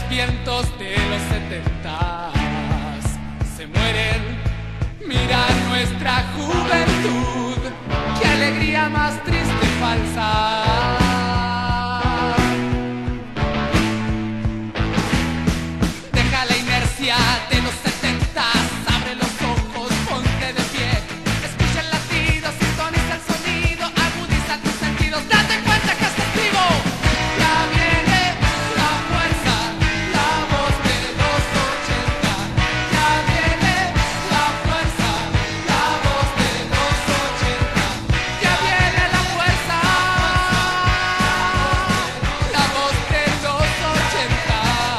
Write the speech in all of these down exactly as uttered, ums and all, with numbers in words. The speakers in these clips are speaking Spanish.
vientos de los setentas se mueren. Mira nuestra juventud, qué alegría más triste y falsa. Deja la inercia de los setentas, abre los ojos, ponte de pie, escucha el latido, sintoniza el sonido, agudiza tus sentidos, date cuenta que estás vivo. Ya viene la fuerza, la voz de los ochenta. Ya viene la fuerza, la voz de los ochenta. Ya viene la fuerza, la voz de los ochenta.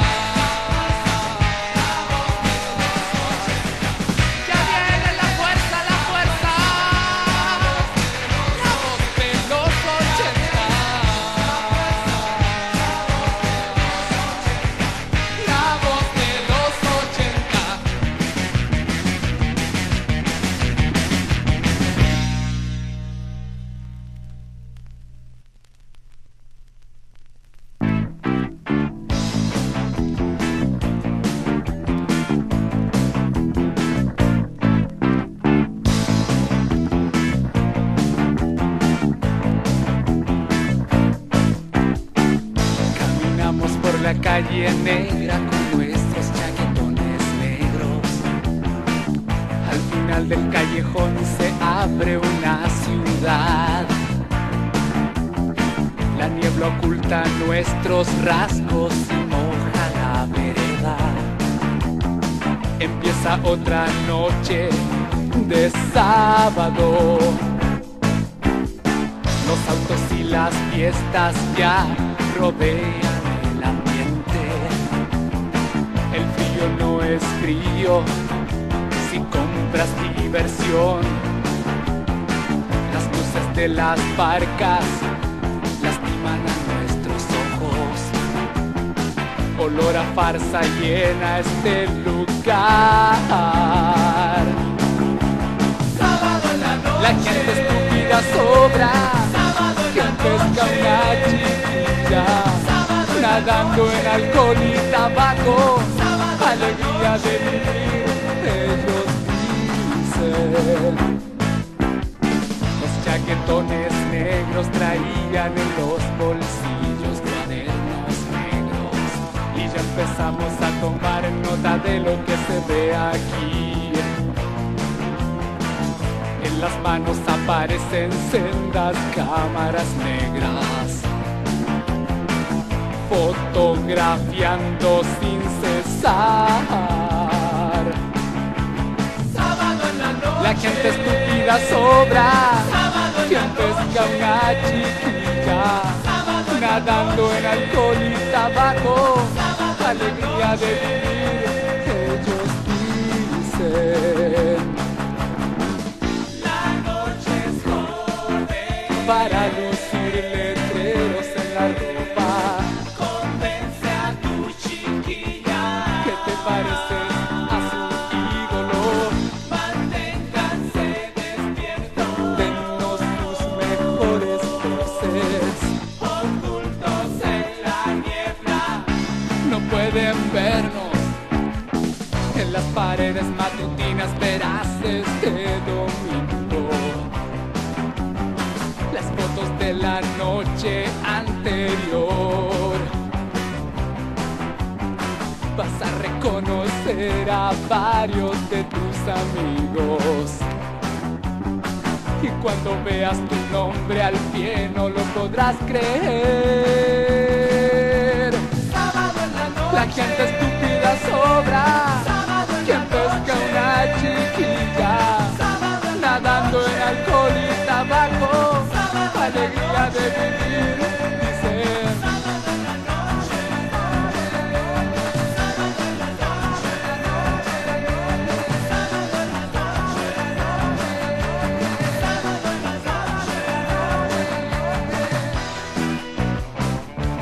Ya viene la fuerza, la fuerza, la voz de los ochenta. La voz de los ochenta. Caminamos por la calle negra con nuestros chaquetones negros. Al final del callejón se abre una ciudad. La niebla oculta nuestros rasgos y moja la vereda. Empieza otra noche de sábado. Los autos y las fiestas ya rodean el ambiente. El frío no es frío si compras diversión. Las luces de las barcas lastiman a nuestros ojos. Olor a farsa llena este lugar. Sábado en la noche, La gente estúpida sobra, quien pesca una chiquilla, nadando en alcohol y tabaco, alegría de vivir, ellos dicen. Los chaquetones negros traían en los bolsillos cuadernos negros, y ya empezamos a tomar nota de lo que se ve aquí. En las manos aparecen sendas cámaras negras, fotografiando sin cesar. sábado en la noche, La gente estúpida sobra, sábado en quien la pesca noche, una chiquilla, sábado en la nadando en alcohol y tabaco, sábado en la alegría de vivir, ellos dicen. La noche es joven, Para lucir letreros en la ropa, convence a tu chiquilla, ¿qué te parece? Haz un ídolo, manténganse despiertos, denos tus mejores voces. ocultos en la niebla. No pueden vernos en las paredes matutinas veraces de domingo. Las fotos de la noche anterior. Vas a reconocer a varios de tus amigos. Y cuando veas tu nombre al pie no lo podrás creer. Sábado en la noche, La gente estúpida sobra, sábado en quien la pesca noche, una chiquilla, sábado en la nadando en noche, alcohol y tabaco, sábado en la alegría de noche, vivir, dicen. sábado en la noche, sábado en la noche, sábado en la noche, sábado en la noche, sábado en la noche.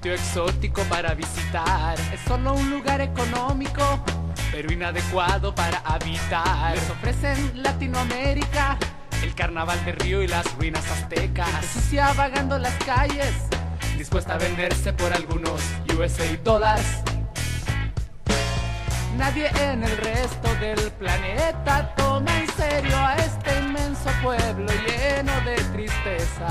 sitio exótico para visitar. Es solo un lugar económico, pero inadecuado para habitar. Les ofrecen Latinoamérica, el carnaval de Río y las ruinas aztecas. Gente sucia vagando las calles, dispuesta a venderse por algunos U S A dólares. Nadie en el resto del planeta toma en serio a este inmenso pueblo lleno de tristeza.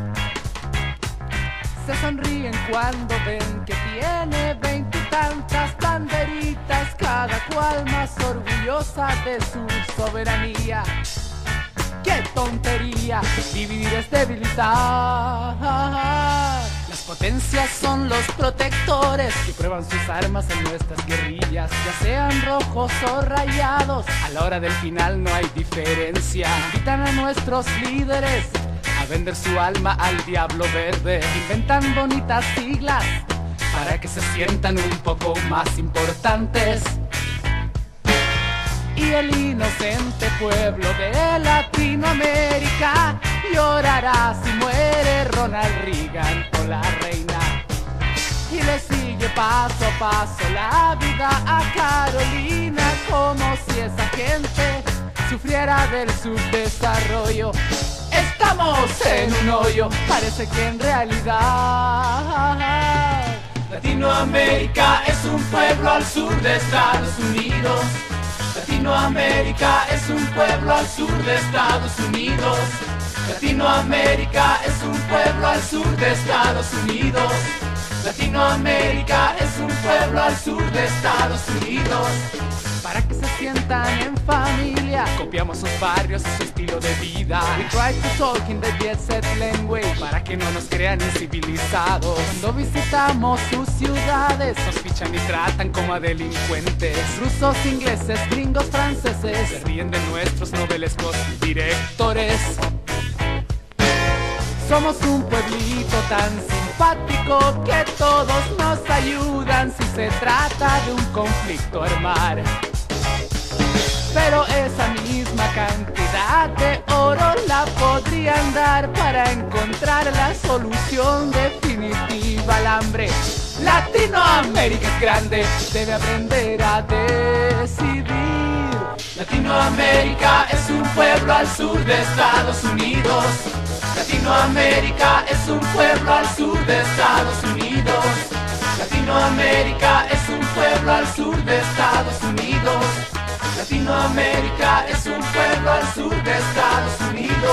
Se sonríen cuando ven que tiene veintitantas banderitas, cada cual más orgullosa de su soberanía. ¡Qué tontería! Dividir es debilitar. Las potencias son los protectores que prueban sus armas en nuestras guerrillas, ya sean rojos o rayados. A la hora del final no hay diferencia. Invitan a nuestros líderes a vender su alma al diablo verde. Inventan bonitas siglas para que se sientan un poco más importantes. Y el inocente pueblo de Latinoamérica llorará si muere Ronald Reagan o la reina. Y le sigue paso a paso la vida a Carolina, como si esa gente sufriera del subdesarrollo. Estamos en un hoyo, parece que en realidad Latinoamérica es un pueblo al sur de Estados Unidos. Latinoamérica es un pueblo al sur de Estados Unidos. Latinoamérica es un pueblo al sur de Estados Unidos. Latinoamérica es un pueblo al sur de Estados Unidos. Para que se sientan en familia, copiamos sus barrios y su estilo de vida. We try to talk in the jet set language, para que no nos crean incivilizados. Cuando visitamos sus ciudades, nos fichan y tratan como a delincuentes. Rusos, ingleses, gringos, franceses se ríen de nuestros novelescos directores. Somos un pueblito tan simpático que todos nos ayudan si se trata de un conflicto armar. Pero esa misma cantidad de oro la podrían dar para encontrar la solución definitiva al hambre. Latinoamérica es grande, debe aprender a decidir. Latinoamérica es un pueblo al sur de Estados Unidos. Latinoamérica es un pueblo al sur de Estados Unidos. Latinoamérica es un pueblo al sur de Estados Unidos. Latinoamérica es un pueblo al sur de Estados Unidos.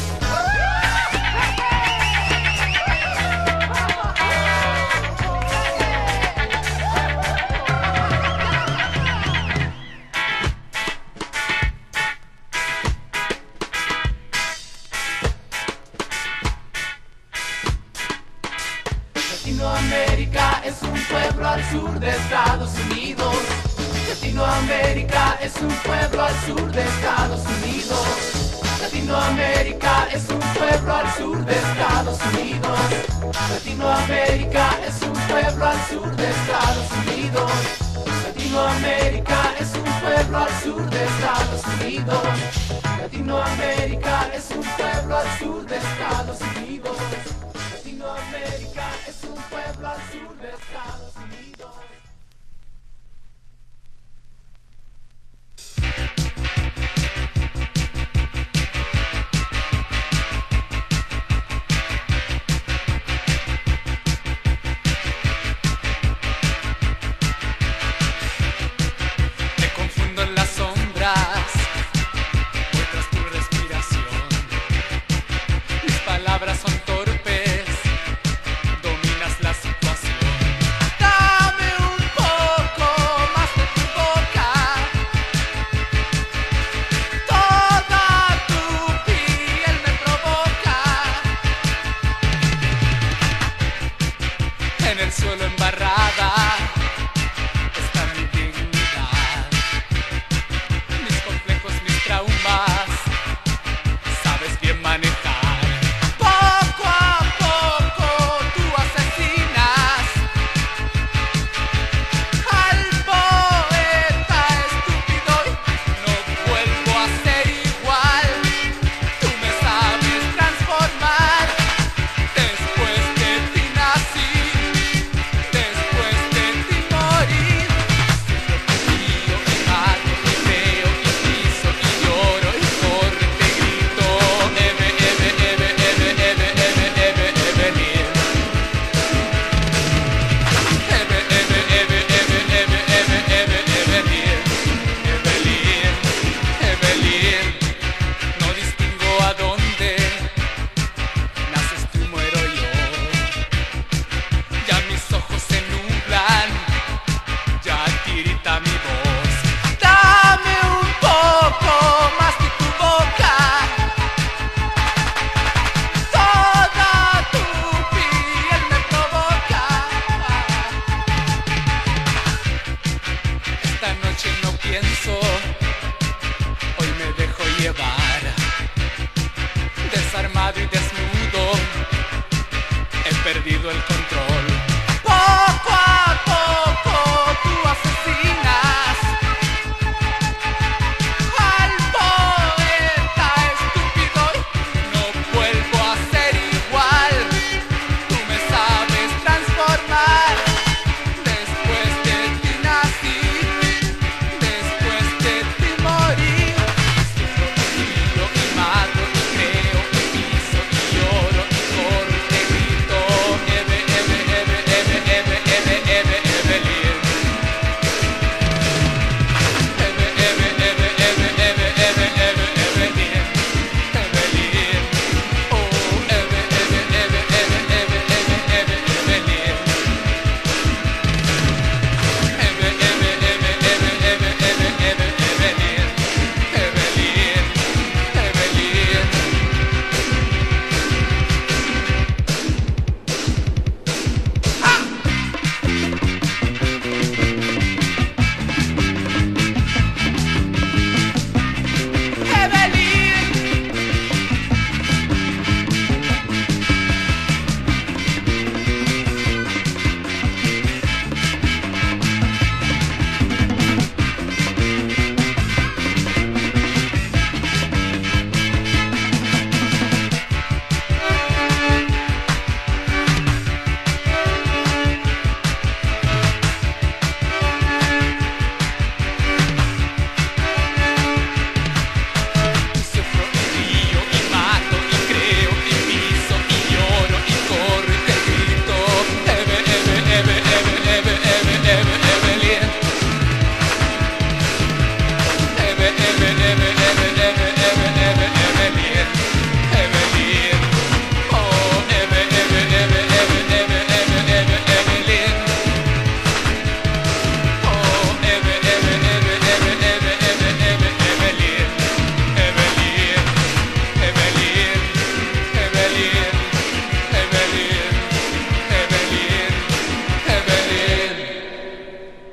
Latinoamérica es un pueblo al sur de Estados Unidos. Latinoamérica es un pueblo al sur de Estados Unidos. Latinoamérica es un pueblo al sur de Estados Unidos. Latinoamérica es un pueblo al sur de Estados Unidos. Latinoamérica es un pueblo al sur de Estados Unidos. Latinoamérica es un pueblo al sur de Estados Unidos. Latinoamérica es un pueblo al sur de Estados Unidos. Palabras son torpes. llevar. Desarmado y desnudo, he perdido el control. Poco a poco tú asesinas al poeta estúpido. No vuelvo a ser igual. Tú me sabes transformar. Después de ti nací, después de ti morí. Sufro y mato y creo y piso y lloro y corro y te grito. Eve, eve, eve, eve, eve, eve, eve, Evelyn. Eve, eve, eve, eve, eve, eve, eve, Evelyn. Evelyn. Oh, eve, eve, eve, eve, eve, eve, eve, Evelyn. Eve, eve, eve, eve, eve, eve, eve, Evelyn. Evelyn. Evelyn. Evelyn. Sufro y río y mato y creo y piso y lloro y corro y te grito. Eve, eve, eve, eve, eve, eve, eve, Evelyn. Eve, eve, eve, eve, eve, eve, eve, Evelyn. Evelyn. Oh, eve, eve, eve, eve, eve, eve, eve, Evelyn. Oh, eve, eve, eve, eve, eve, eve, eve, Evelyn. Evelyn. Evelyn. Evelyn. Evelyn. Evelyn. Evelyn.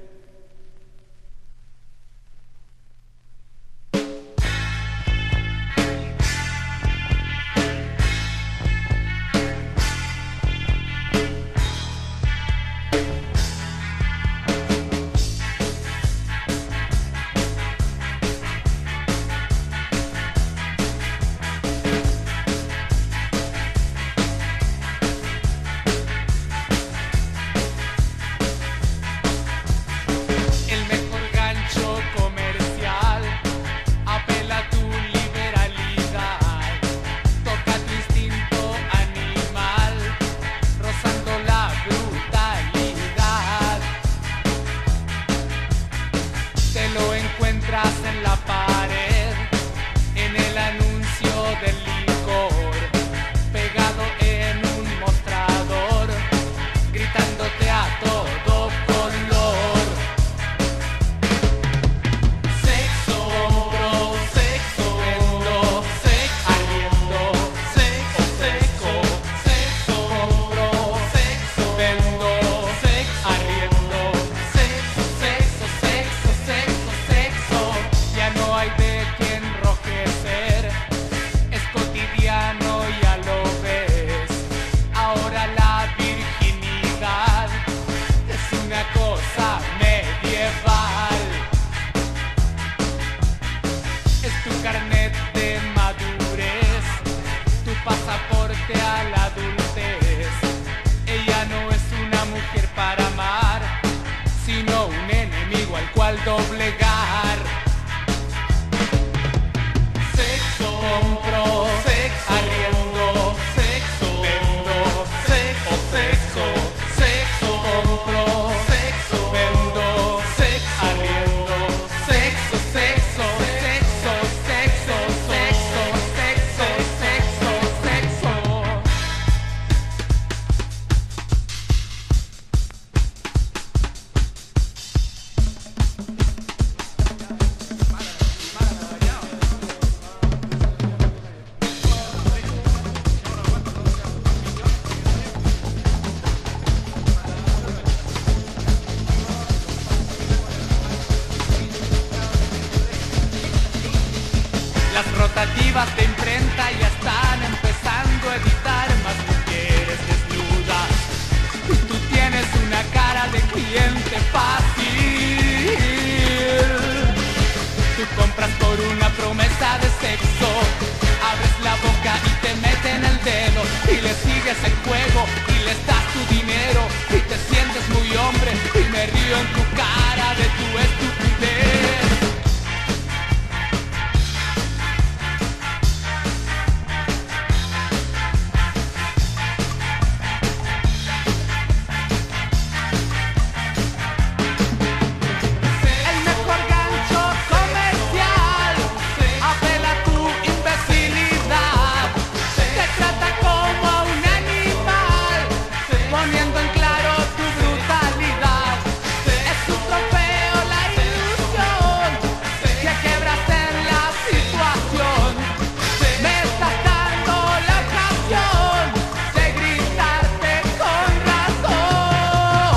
El mejor gancho comercial apela a tu liberalidad, toca tu instinto animal, rozando la brutalidad. Te lo encuentras en la pared, en el anuncio del licor, pegado en un mostrador, gritándote a todo color. Sexo, compro, sexo, vendo, sexo, arriendo, sexo, sexo, sexo, compro, sexo, vendo, sexo, arriendo, sexo, sexo, sexo, sexo, sexo. Ya no hay de qué enrojecer, es cotidiano, ya lo ves. Ahora la virginidad es una cosa medieval. Es tu carnet de madurez, tu pasaporte a la adultez. Ella no es una mujer para amar, sino un enemigo al cual doblegar. Sexo, compro, sexo, arriendo, sexo, vendo, sexo, sexo, sexo, compro, sexo, vendo, sexo, arriendo, sexo, sexo, sexo, sexo, sexo, sexo, sexo, sexo. narrativas de imprenta ya están empezando a editar más mujeres desnudas. Y tú tienes una cara de cliente fácil. Tú compras por una promesa de sexo, abres la boca y te meten el dedo y le sigues el juego y les das tu dinero y te sientes muy hombre y me río en tu cara de tu estupidez. El mejor gancho comercial apela a tu imbecilidad. Te trata como a un animal, poniendo en claro tu brutalidad. Es un trofeo la ilusión que quebras en la situación. Me estás dando la ocasión de gritarte con razón.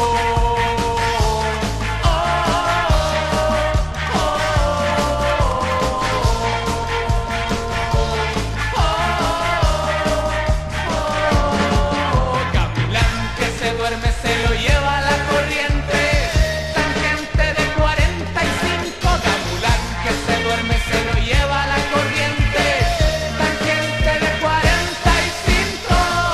Gavilán que se duerme se lo lleva la corriente. Tangente de cuarenta y cinco. Gavilán que se duerme se lo lleva la corriente. Tangente de cuarenta y cinco.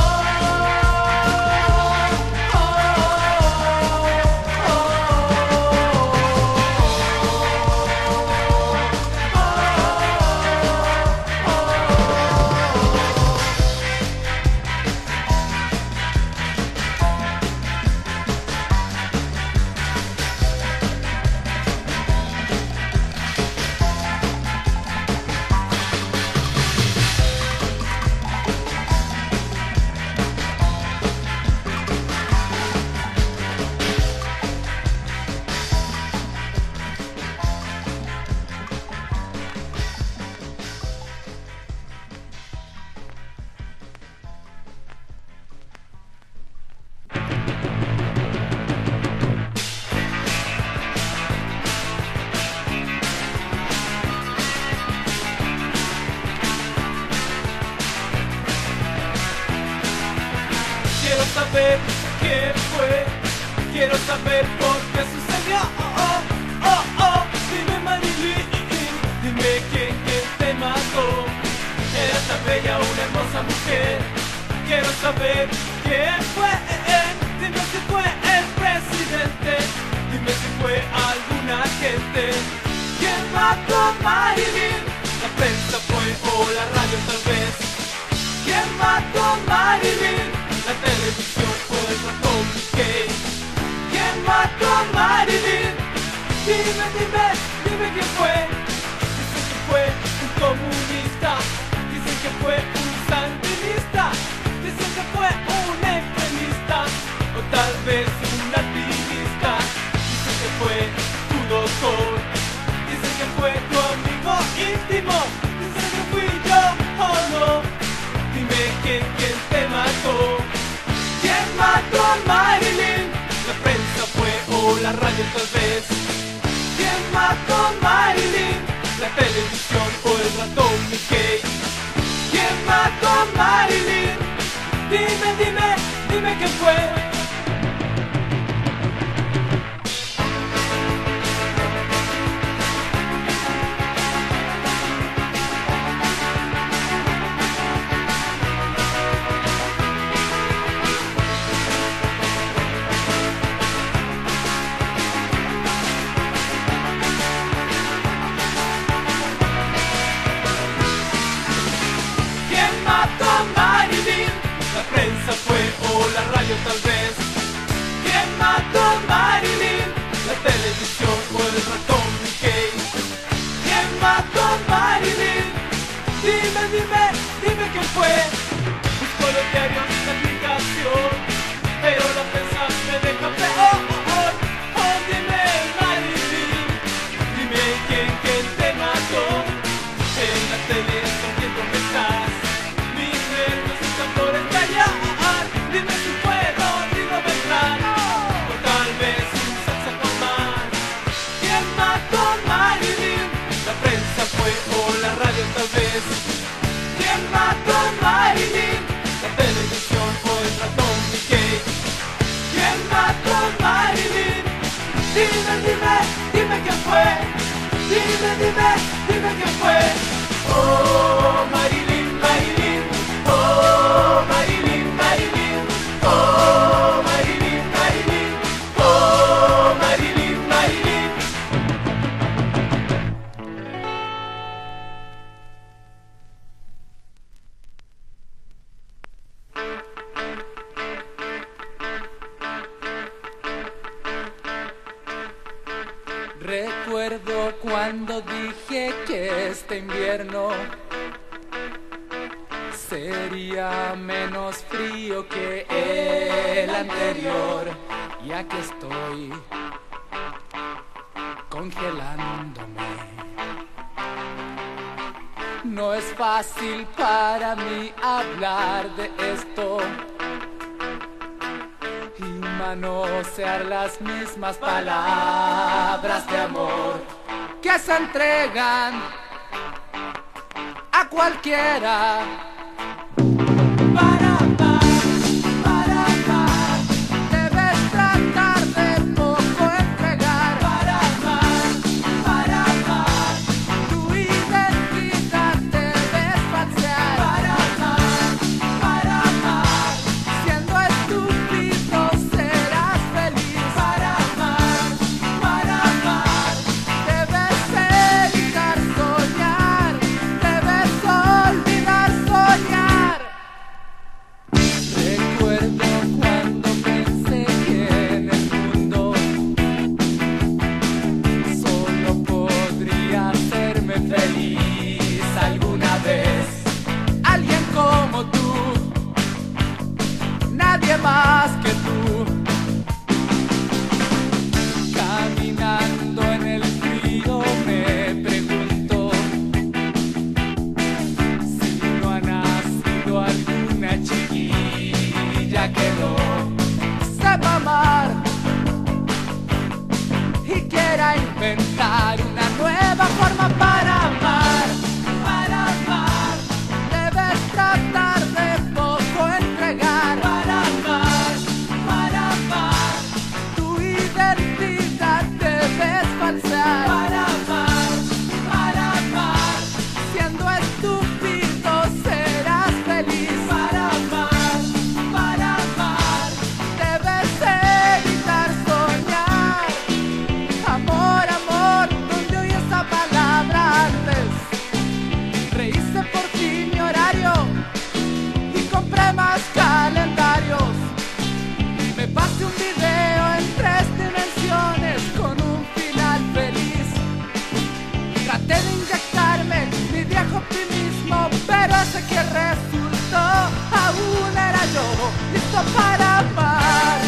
Quiero saber qué fue, quiero saber por qué sucedió. Oh, oh, oh, oh. Dime Marilyn, dime quién, quién te mató. Era tan bella, una hermosa mujer. Quiero saber quién fue, dime si fue el presidente, dime si fue algún agente. ¿Quién mató a Marilyn? La prensa fue o la radio tal vez. ¿Quién mató a Marilyn? La televisión o el ratón Mickey. ¿Quién mató a Marilyn? Dime, dime, dime quién fue. Dicen que fue un comunista, dicen que fue un sandinista, dicen que fue un extremista o tal vez un activista. Dicen que fue tu doctor, dicen que fue tu amigo íntimo, dicen que fui yo o no. Dime quién, quién te mató. ¿Quién mató a Marilyn? La prensa fue o la radio tal vez. ¿Quién mató a Marilyn? La televisión o el ratón Mickey. ¿Quién mató a Marilyn? Dime, dime, dime quién fue. ¿Quién mató a Marilyn? La prensa fue o la radio tal vez. ¿Quién mató a Marilyn? La televisión o el ratón Mickey. ¿Quién mató a Marilyn? Dime, dime, dime quién fue. Busco los diarios de aplicación, pero la prensa me deja peor. Oh, oh, dime Marilyn, dime quién, quién te mató. En la tele con quién dónde estás. Mis nervios están por estallar. Dime si fue Rodrigo Beltrán o tal vez un saxofonman. ¿Quién mató a Marilyn? La prensa fue o la radio tal vez. Dime, dime, dime quién fue. Oh, Marilyn, Marilyn. Oh, Marilyn, Marilyn. Oh, Marilyn, Marilyn. Oh, Marilyn, Marilyn. Recuerdo cuando dije que este invierno sería menos frío que el anterior, y aquí estoy congelándome. No es fácil para mí hablar de esto y manosear las mismas palabras de amor que se entregan a cualquiera. Para amar, para amar. Debes tratar de poco entregar. Para amar, para amar. Tu identidad debes falsear. Para amar, para amar. Siendo estúpido serás feliz. Para amar, para amar. Debes evitar soñar. Debes olvidar soñar. Recuerdo cuando pensé que en el mundo solo podría hacerme feliz alguna vez alguien como tú, nadie más que tú. Caminando en el frío me pregunto si no ha nacido alguna chiquilla que no sepa amar y quiera inventar una nueva forma para amar. Para amar, Debes tratar de poco entregar. para amar, para amar. Tu identidad debes falsear. Para amar, para amar. Siendo estúpido serás feliz. Para amar, para amar. Debes evitar soñar. Amor, amor, donde oí esa palabra antes. Rehice por ti mi horario y compré más calendarios. Me pasé un video en tres dimensiones con un final feliz. Traté de inyectarme mi viejo optimismo, pero ese que resultó aún era yo, listo para amar.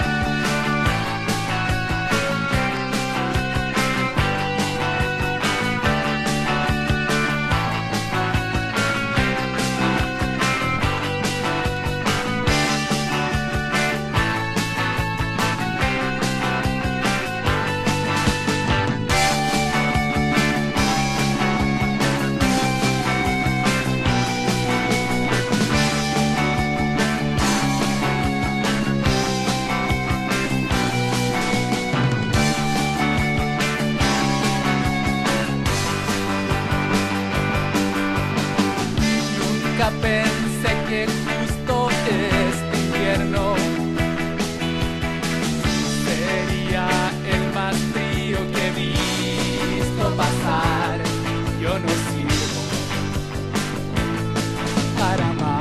Nunca pensé que justo este invierno sería el más frío que he visto pasar. Yo no sirvo para amar.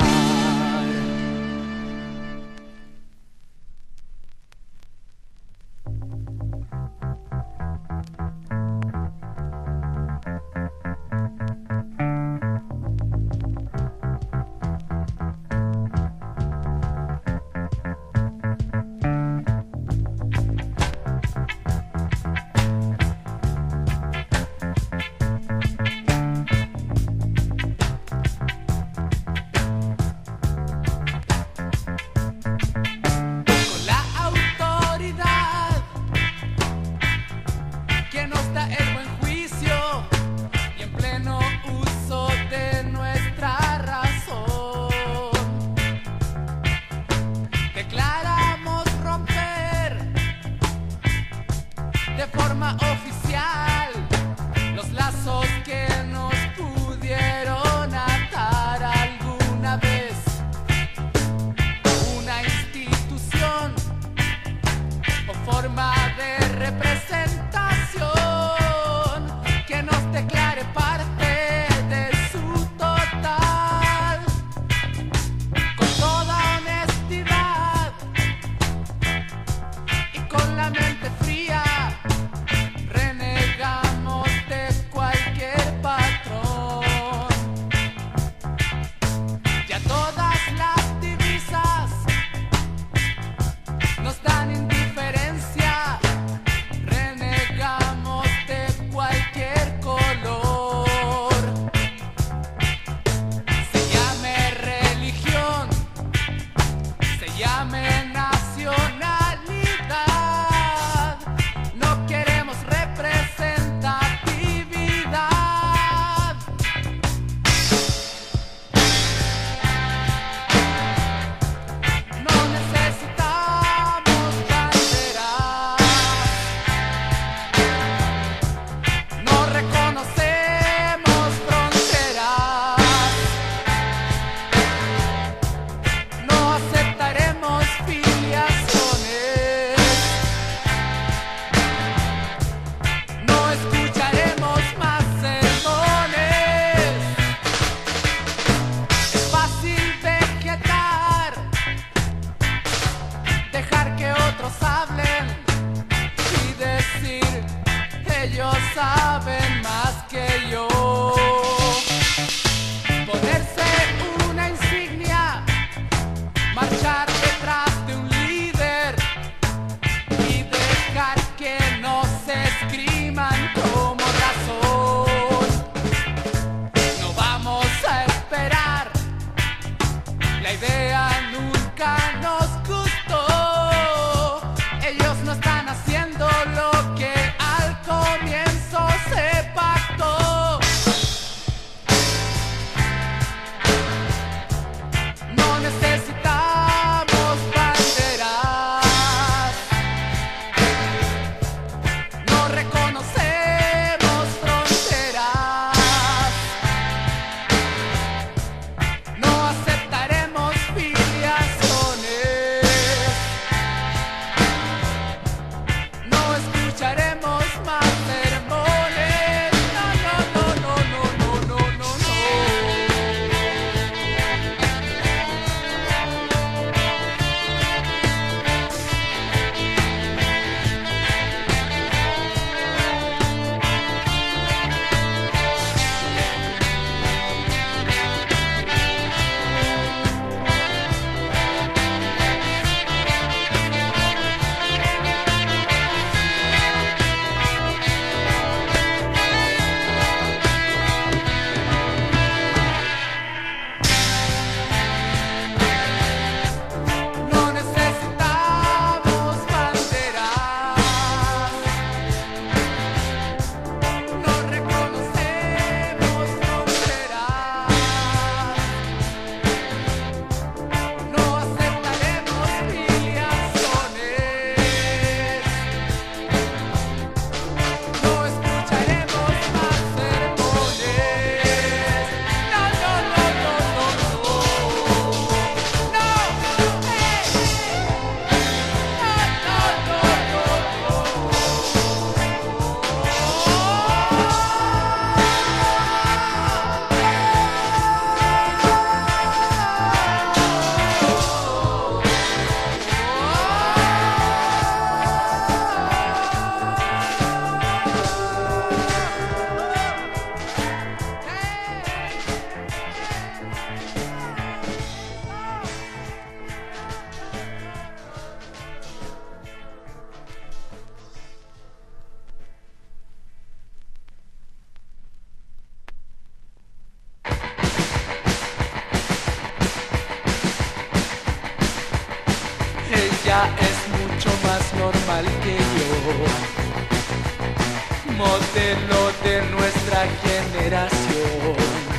modelo de nuestra generación.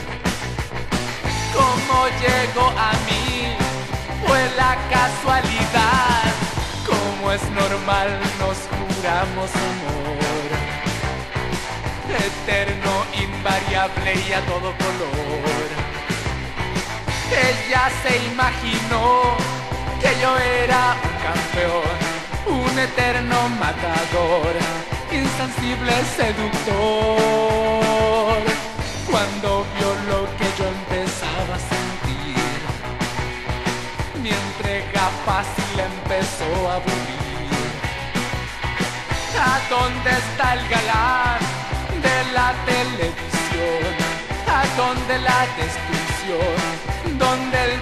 Cómo llegó a mí fue la casualidad, como es normal nos juramos amor, eterno, invariable y a todo color. Ella se imaginó que yo era un campeón, un eterno matador, insensible seductor. Cuando vio lo que yo empezaba a sentir, mi entrega fácil empezó a aburrir. ¿A dónde está el galán de la televisión? ¿A dónde la destrucción? ¿Dónde el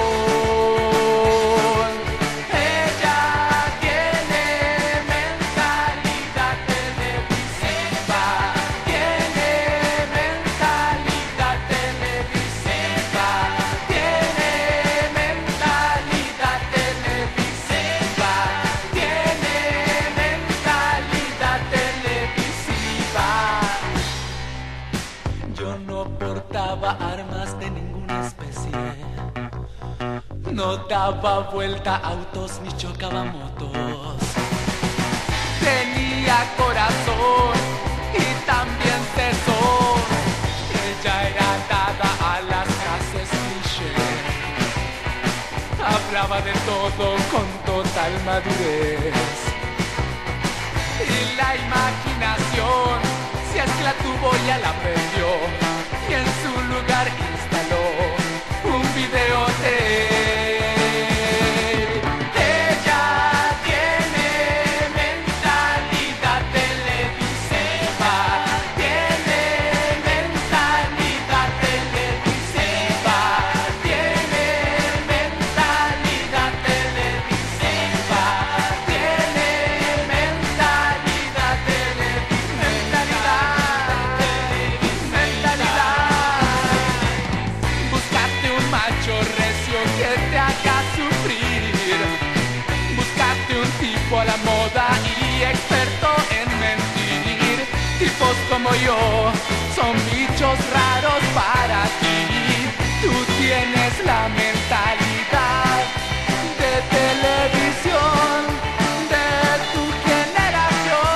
varón? Ella tiene mentalidad televisiva, tiene mentalidad televisiva, tiene mentalidad televisiva, tiene mentalidad televisiva. Yo no portaba armas de ninguna especie, no daba vuelta a autos ni chocaba motos. Tenía corazón y también tesón. Ella era dada a las frases cliché, hablaba de todo con total madurez. Y la imaginación, si es que la tuvo, ya la perdió, y en su lugar instaló un videotape. Ella tiene mentalidad televisiva, tiene mentalidad televisiva, tiene mentalidad televisiva, tiene mentalidad televisiva, mentalidad, mentalidad. Buscarte un macho recio que te haga sufrir, buscarte un tipo a la moda y experto en mentir. Tipos como yo son bichos raros para ti. Tú tienes la mentalidad de televisión de tu generación.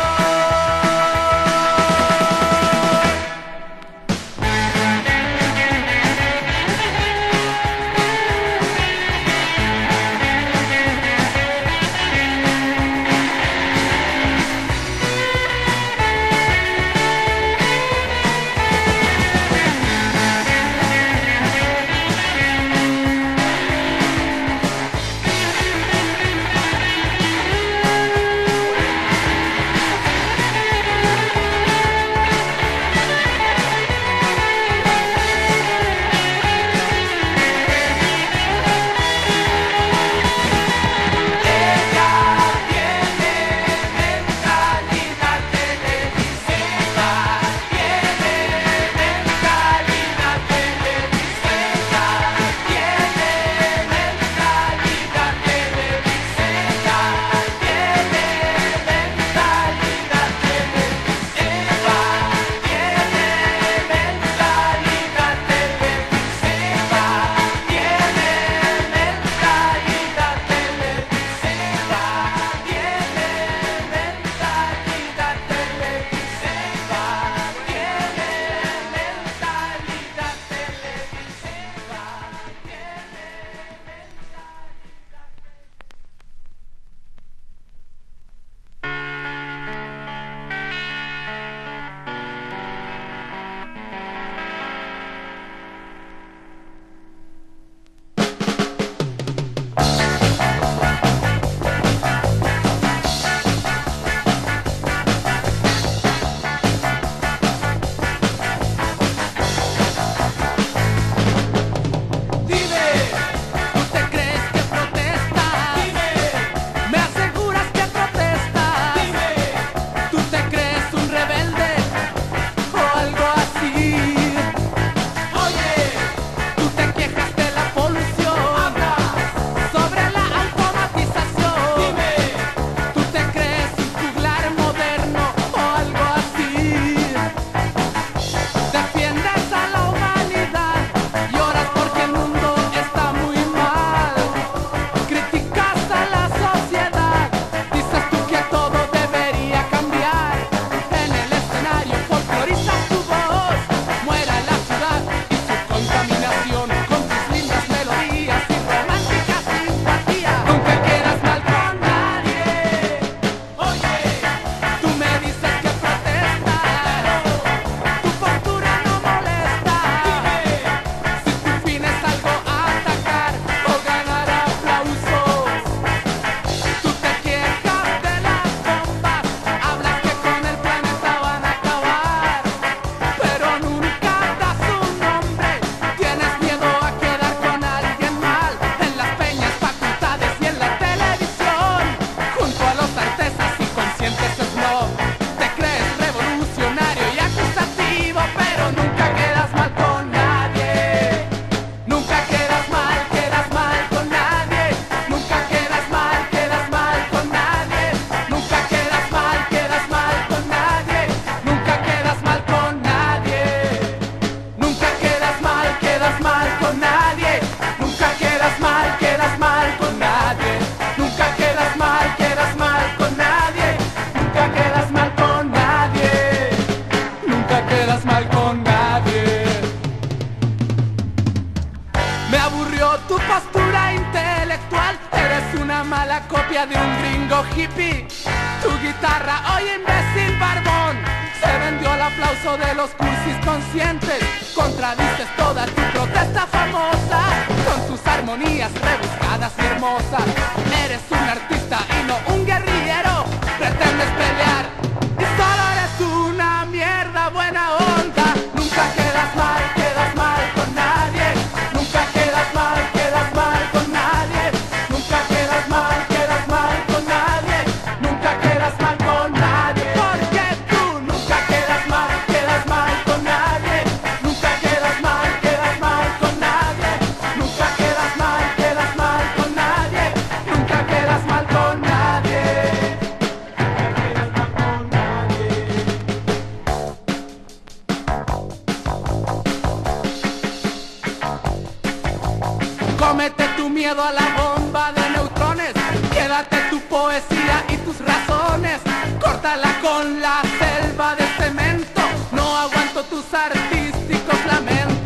postura intelectual, eres una mala copia de un gringo hippie. Tu guitarra, oye imbécil barbón, se vendió al aplauso de los cursis conscientes. Contradices toda tu protesta famosa con tus armonías rebuscadas y hermosas. Eres un artista y no un guerrillero, pretendes pelear y solo eres una mierda buena onda. Nunca quedas mal, quedas mal con nadie. Nunca quedas mal, quedas mal con nadie. Nunca quedas mal, quedas mal con nadie. Nunca quedas mal con nadie. Porque tú nunca quedas mal, quedas mal con nadie. Nunca quedas mal, quedas mal con nadie. Nunca quedas mal, quedas mal con nadie. Nunca quedas mal con nadie. Cómete tu miedo a la bomba de neutrones. Quédate tu poesía y tus razones. Córtala con la selva de cemento. No aguanto tus artísticos lamentos.